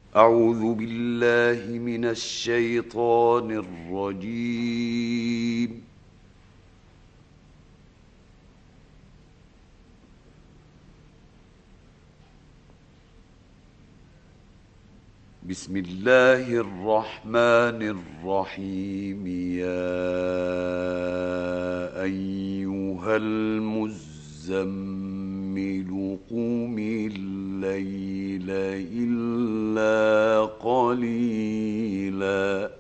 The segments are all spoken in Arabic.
أعوذ بالله من الشيطان الرجيم. بسم الله الرحمن الرحيم. يا أيها المزمل قم الليل إلا قليلا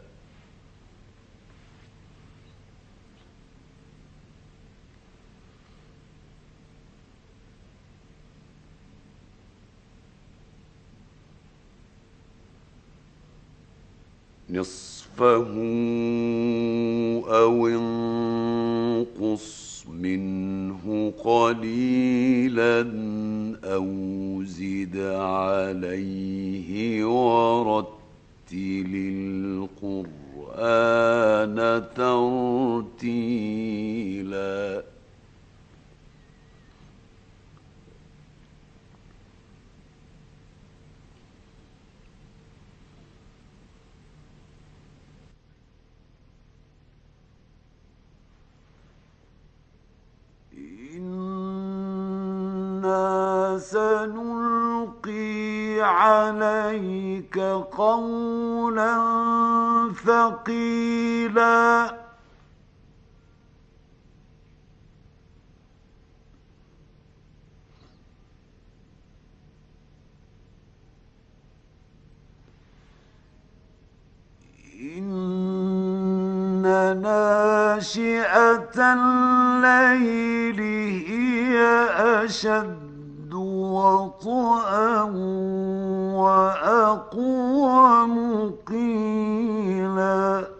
نصفه أو انقص منه قليلا أو زد عليه ورتل القرآن ترتيلا. إنا سنلقي عليك قولا ثقيلا. إن ناشئة الليل هي أشد وطئا وأقوم قيلا.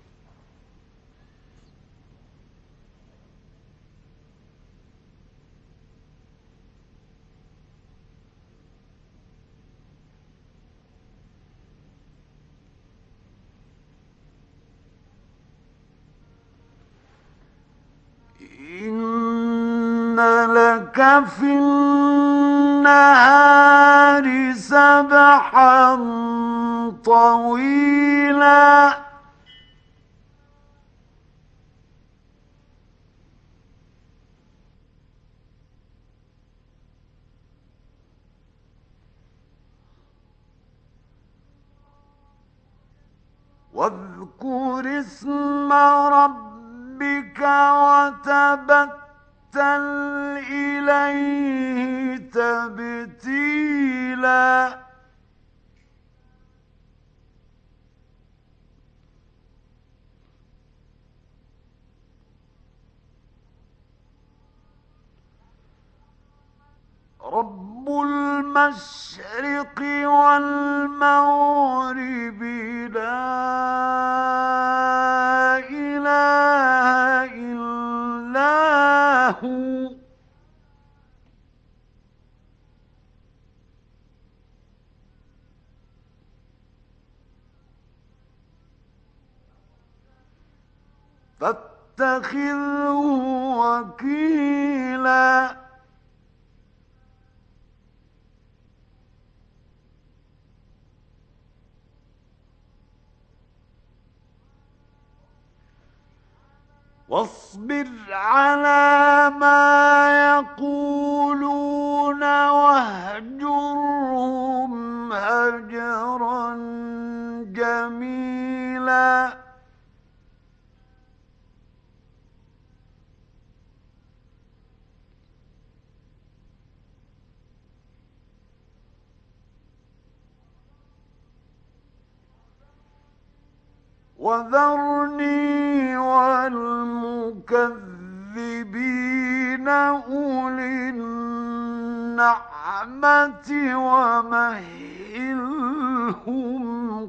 إن لك في النهار سبحا طويلا. واذكر اسم ربك وتبتل إليه تبتيلا. رب المشرق والمغرب لا إله إلا هو. فاتخذه وكيلا. واصبر على ما يقولون واهجرهم هجرا جميلا. وذرني والمكذبين أولي النعمة ومهلهم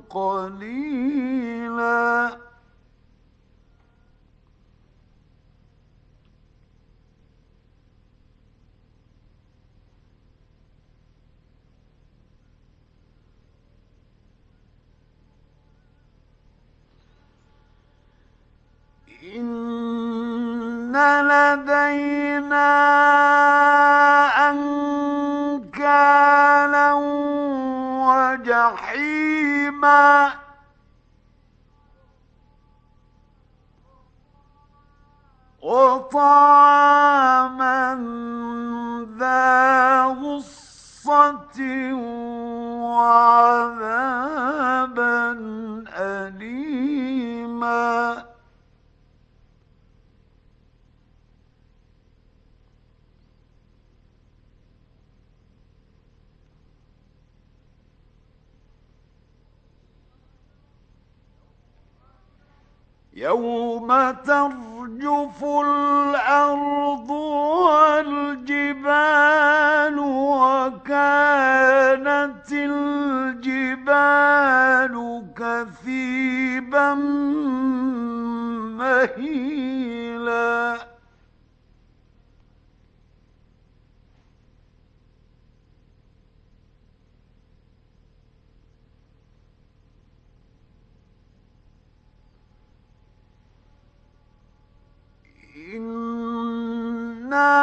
قليلا. إن لدينا أنكالا جحيما وطعاما ذا غصة وعذابا أليما يوم ترجف الأرض والجبال وكانت الجبال كثيبا مهيلا إنا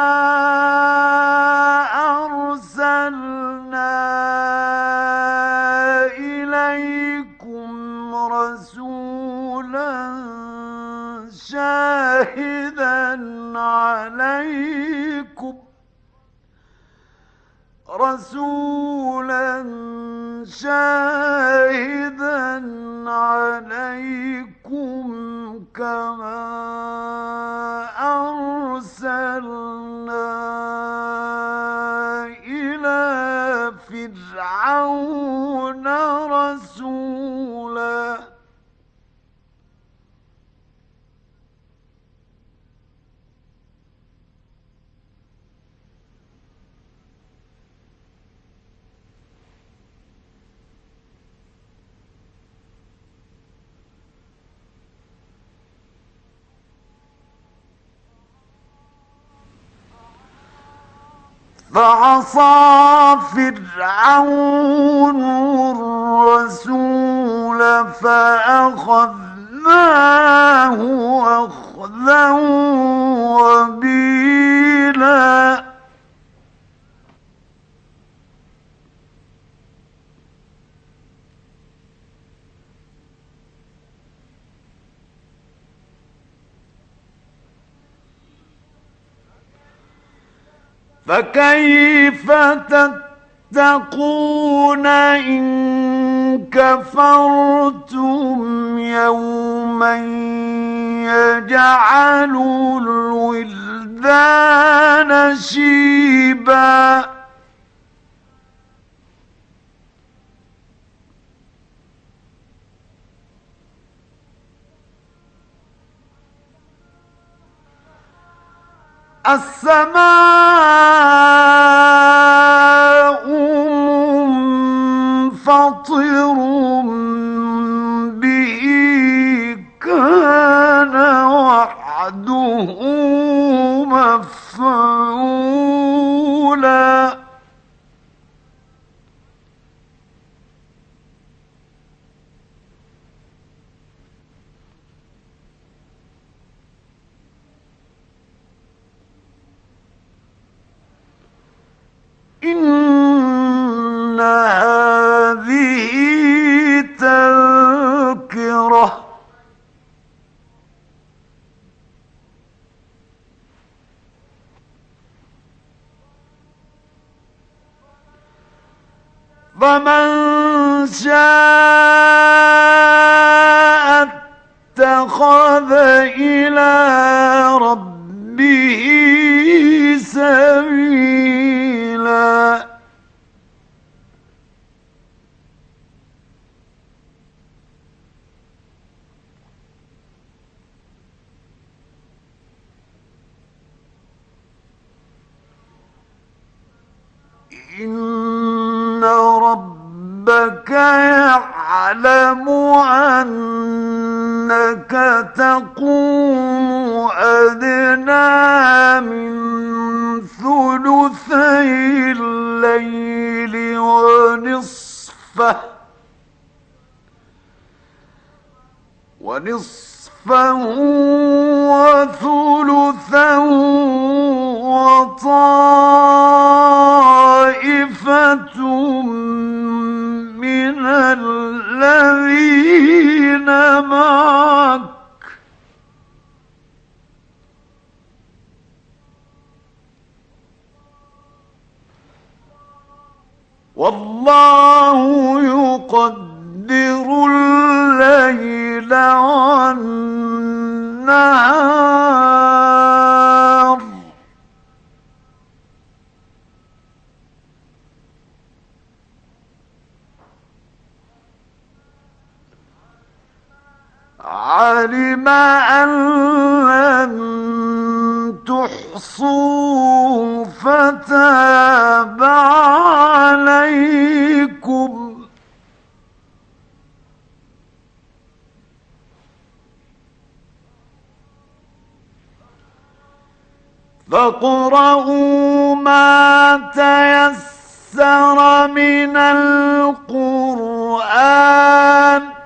أرسلنا إليكم رسولا شاهدا عليكم كما أرسلنا إلى فرعون رسولا فعصى فرعون الرسول فأخذناه أخذا وبيلا فكيف تتقون إن كفرتم يوما يجعل الولدان شيبا السماء منفطر به كان وعده مفعولا إن هذه تذكرة فمن شاء اتخذ إلى ربه سبيلا إن ربك يعلم أنك تقوم أدنى من ثلثي الليل ونصفه وثلثه وطائفة من والله يقدر الليل والنهار علم أن لن تحصوا فتاب عليكم فاقرؤوا ما تيسر من القرآن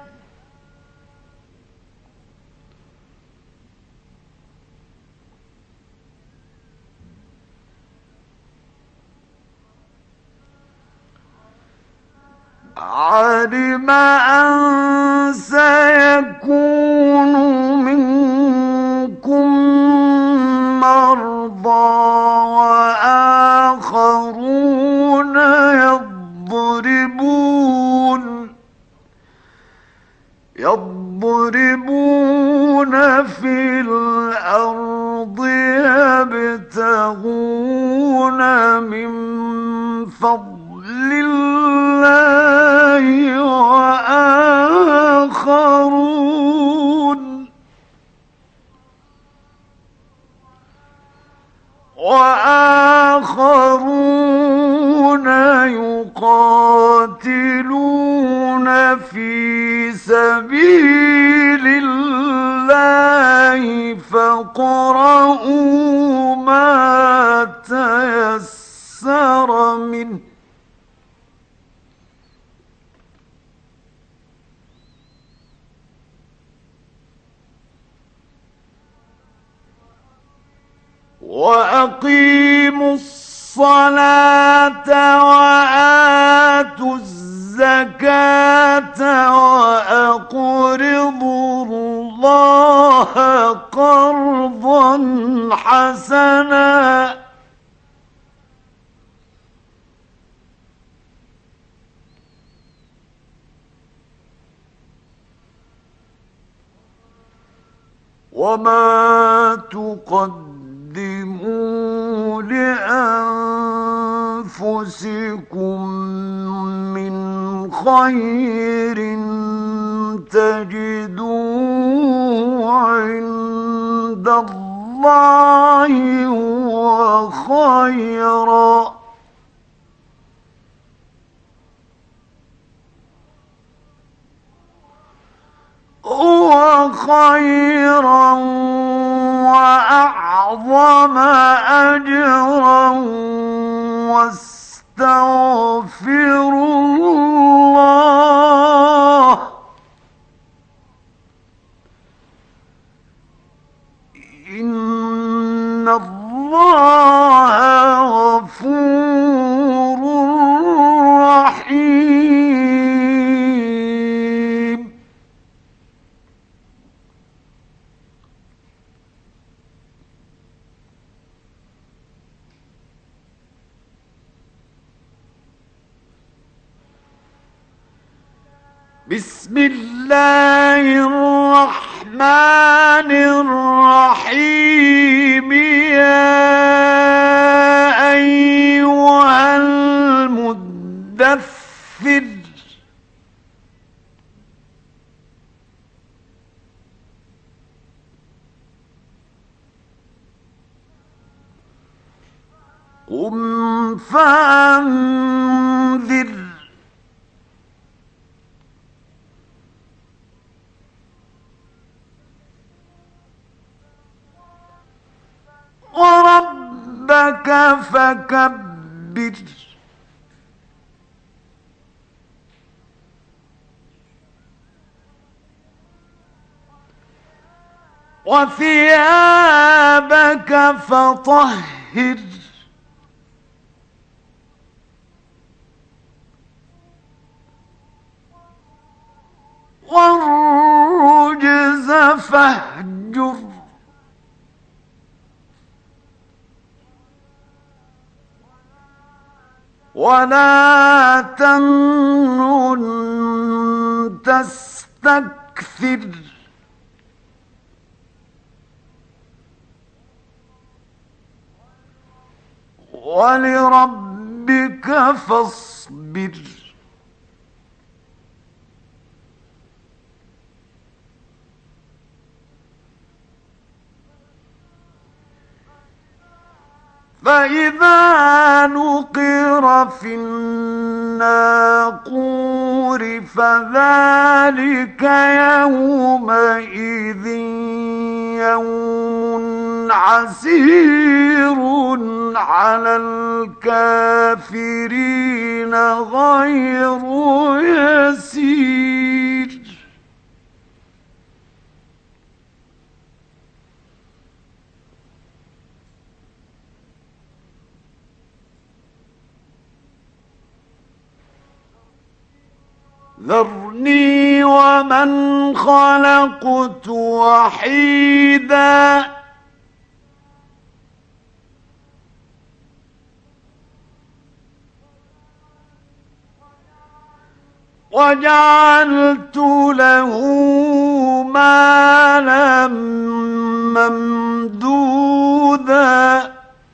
علم أن سيكون منكم مرضى وآخرون يضربون في الأرض يبتغون من فضل الله وآخرون يقاتلون في سبيل الله فاقرؤوا ما تيسر منه وأقيموا الصلاة وآتوا الزكاة وأقرضوا الله قرضا حسنا وما تقدموا لأنفسكم من خير تجدوه عند الله هو خيرا وأعظم أجرا واستغفروا الله إن الله غفور رحيم بسم الله الرحمن الرحيم يا أيها المدثر قم فأنذر وربك فكبر وثيابك فطهر والرجز فاهجر ولا تمنن تستكثر ولربك فاصبر فإذا نقر في الناقور فذلك يومئذ يوم عسير على الكافرين غير يسير ذرني ومن خلقت وحيدا وجعلت له مالا ممدودا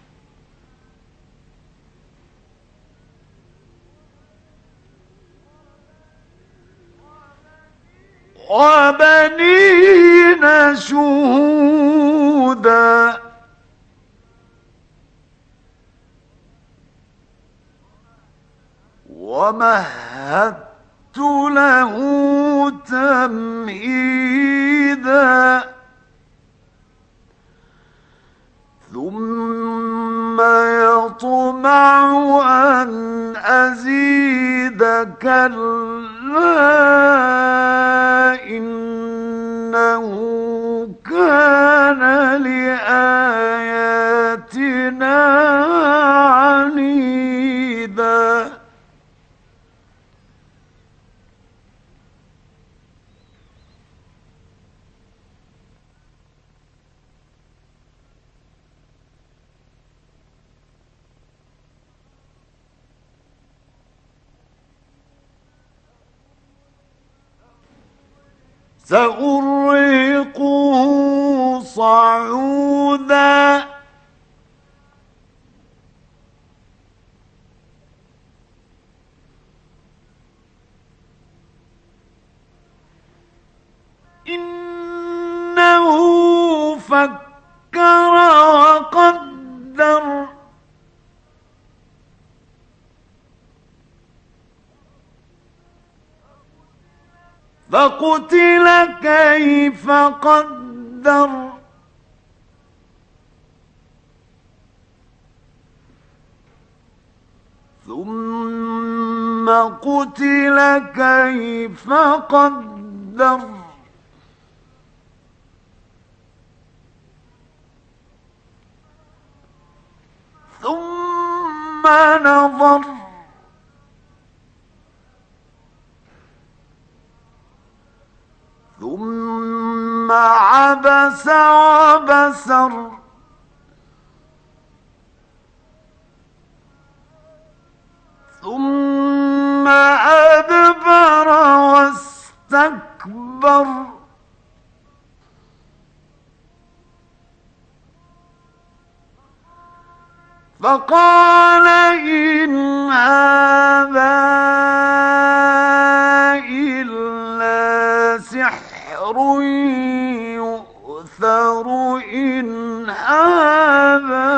وبنين شهودا ومهدت له تمهيدا ثم يطمع أن أزيد كلا إنه كان لآياتنا عنيدا سأرهقه صعودا إنه فكر وقدر فقتل كيف قدر ثم قتل كيف قدر ثم نظر ثم عبس وبسر ثم أدبر واستكبر فقال إن هذا إلا سحر يؤثر إن هذا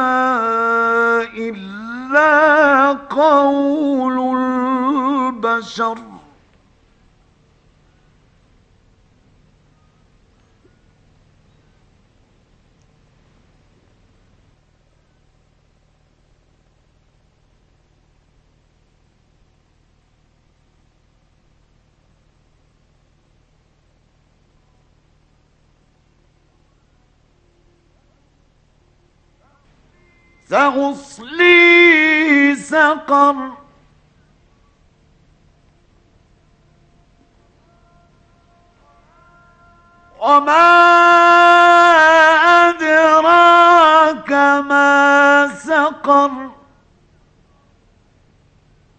إلا قول البشر سأصليه سقر وما أدراك ما سقر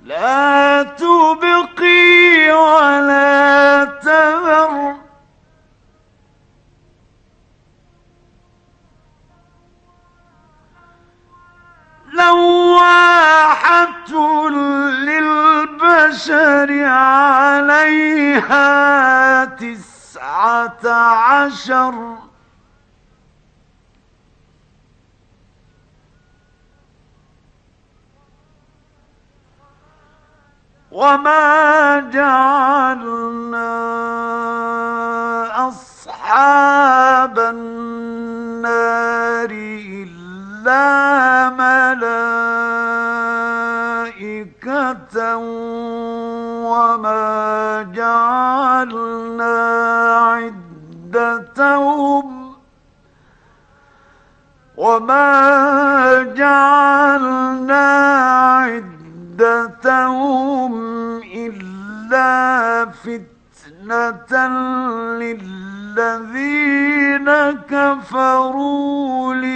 لا تبقي ولا تذر لواحة للبشر عليها 19 وما جعلنا أصحاب النار إلا ملائكة وما جعلنا عدتهم إلا فتنة للذين كفروا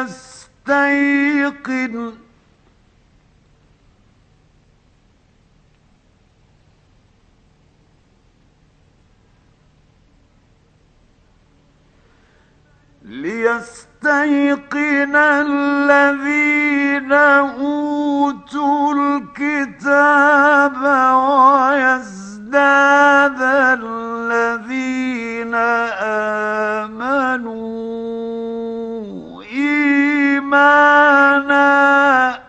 ليستيقن الذين أوتوا الكتاب ويزداد الذين آمنوا إيمانا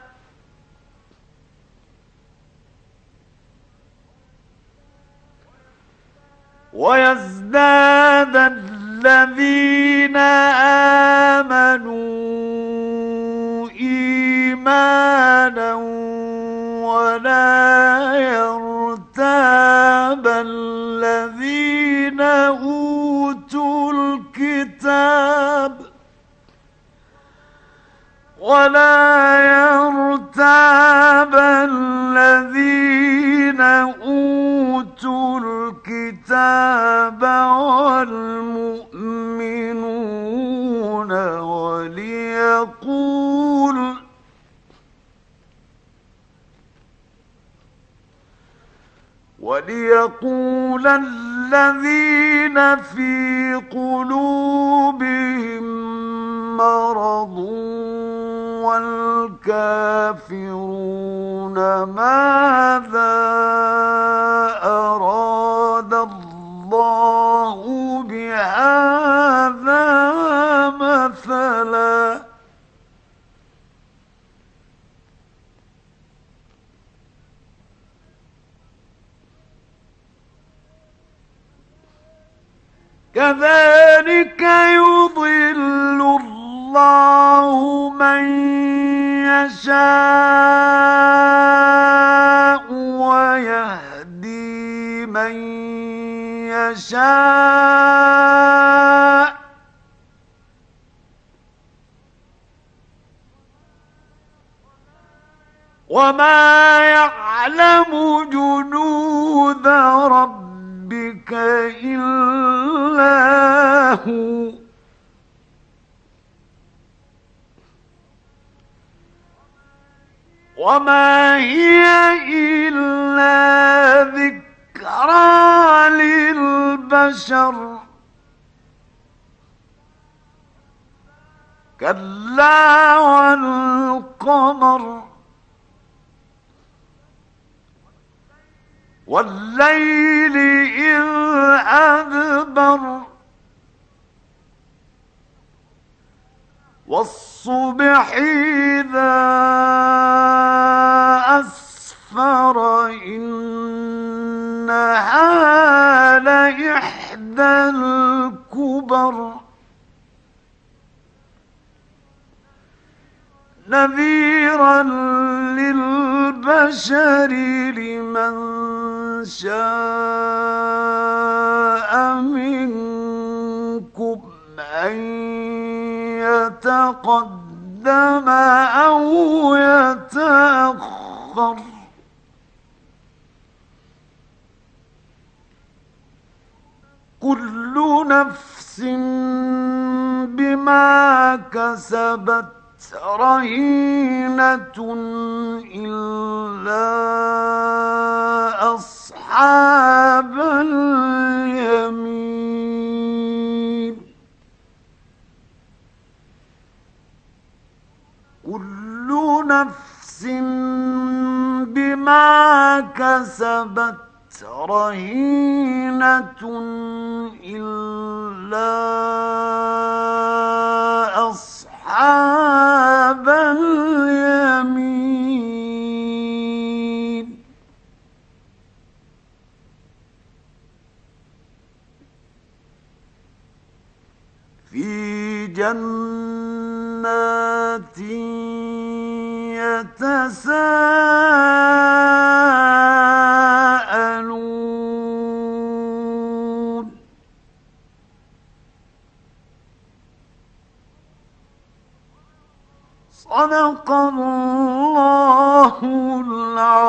ولا يرتاب الذين أوتوا الكتاب والمؤمنون وليقول الذين في قلوبهم مرض والكافرون ماذا أراد الله بهذا مثلا كذلك يضل الله من يشاء ويهدي من يشاء وما يعلم جنود ربك إلا هو وما هي إلا ذكرى للبشر كلا والقمر والليل إذ أدبر والصبح إذا أسفر إنها لإحدى الكبر نذيرا للبشر لمن شاء منكم أن يتقدم أو يتأخر كل نفس بما كسبت رهينة إلا كسبت رهينة إلا أصحاب اليمين في جنات يتساءلون صدق الله العظيم.